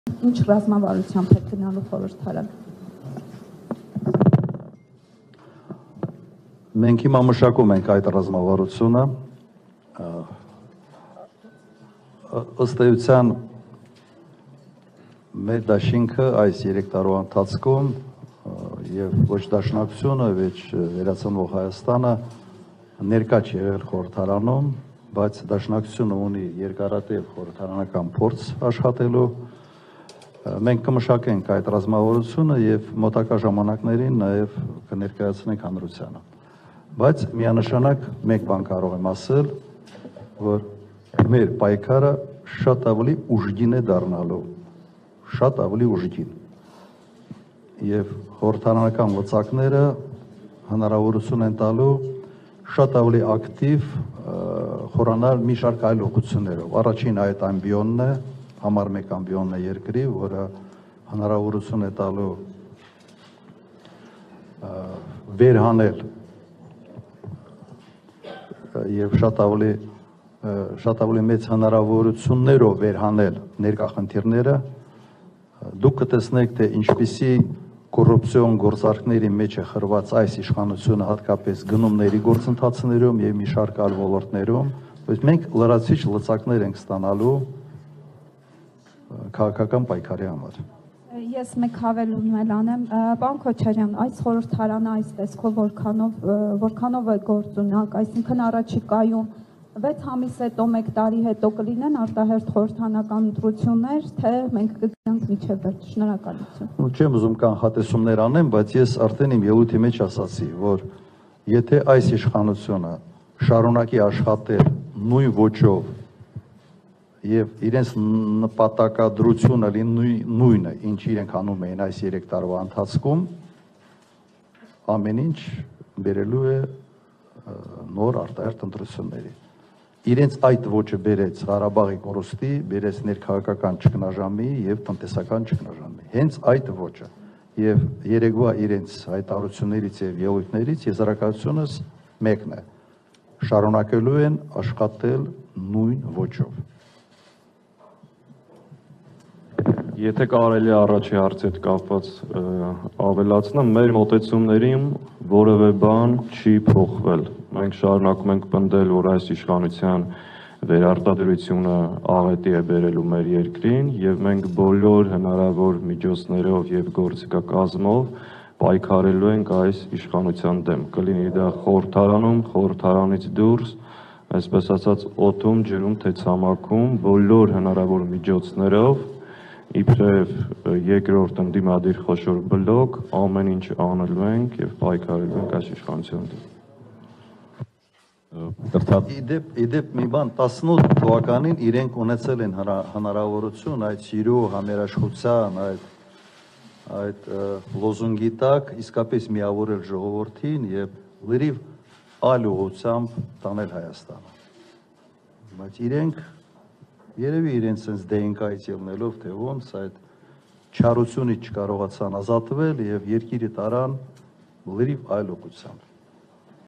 Ինչ ռազմավարությամբ է գնալու խորհրդարան։ Մենք հիմա մշակում ենք այդ ռազմավարությունը, ըստ էության մեր դաշինքը այս 3 տարվա ընթացքում եւ ոչ դաշնակցությունը, ոչ վերացնող Հայաստանը ներկա չի եղել խորհրդարանում, բայց դաշնակցությունը ունի երկարատև խորհրդարանական փորձ աշխատելու։ Մենք կմշակենք այդ ռազմավարությունը եւ մոտակա ժամանակներին նաեւ կներկայացնենք հանրությանը։ Բայց միանշանակ մեկ բան կարող եմ ասել, որ մեր պայքարը շատ ավելի ուժգին է դառնալու, շատ ավելի ուժգին։ Եվ խորհրդարանական լծակները հնարավորություն են տալու շատ ավելի ակտիվ խորանալ մի շարք այլ ուղղություններով։ Առաջին այդ ամբիոնն է, համար 1 ամբիոնն է երկրի, որը հնարավորություն է տալու վերհանել եւ շատ ավելի մեծ հնարավորություններով վերհանել ներկա խնդիրները։ Դուք կտեսնեք, թե ինչպիսի կոռուպցիոն գործարքների մեջ է խրված այս իշխանությունը, հատկապես գնումների գործընթացներում եւ մի շարք այլ ոլորտներում, բայց մենք լրացիչ լծակներ ենք ստանալու քաղաքական պայքարի համար։ Ես մեկ հավելում էլ անեմ, պարոն Քոչարյան, այս խորհրդարանը այս տեսքով որքանով է գործունակ, այսինքն առաջիկայում 6 ամիս հետո, 1 տարի հետո կլինեն արտահերթ խորհրդարանական ընտրություններ, թե մենք կգնանք մինչև վերջ։ Շնորհակալություն։ Չեմ ուզում կանխատեսումներ անեմ, բայց ես արդեն իմ ելույթի մեջ ասացի, որ եթե այս իշխանությունը շարունակի աշխատել նույն ոճով եւ իրենց նպատակադրությունը լինի նույնը, ինչ իրենք անում էին այս 3 տարվա ընթացքում, ամեն ինչ բերելու է նոր արտահերթ ընտրությունների։ Իրենց այդ ոճը բերեց Ղարաբաղի կորուստի, բերեց ներքաղաքական ճգնաժամի եւ տնտեսական ճգնաժամի։ Հենց այդ ոճը եւ երեկվա իրենց հայտարարություններից եւ ելույթներից եզրակացությունս մեկն է. շարունակելու են աշխատել նույն ոճով։ Եթե կարելի է առաջի հարցի հետ կապված ավելացնեմ, մեր մոտեցումներին որևէ բան չի փոխվել։ Մենք շարունակում ենք պնդել, որ այս իշխանության վերարտադրությունը աղետի է բերելու մեր երկրին եւ մենք բոլոր հնարավոր միջոցներով եւ գործիքակազմով պայքարելու ենք այս իշխանության դեմ։ Կլինի դա խորհրդարանում, խորհրդարանից դուրս, այսպես ասած օդում, ջրում, թե ցամաքում, բոլոր հնարավոր միջոցներով իբրև երկրորդ ընդդիմադիր խոշոր բլոկ ամեն ինչ անելու ենք եւ պայքարելու ենք այս իշխանության դեմ։ Իդեպ մի բան 18 թվականին իրենք ունեցել են հնարավորություն այդ սիրո համերաշխության, այդ լոզունգի տակ իսկապես միավորել ժողովրդին եւ լրիվ այլ ուղղությամբ տանել Հայաստանը։ Բայց իրենք երևի իրենց sense DNK-ից ելնելով, թե ոնց այդ չարությունից չկարողացան ազատվել եւ երկիրը տարան լրիվ այլ ուղղությամբ։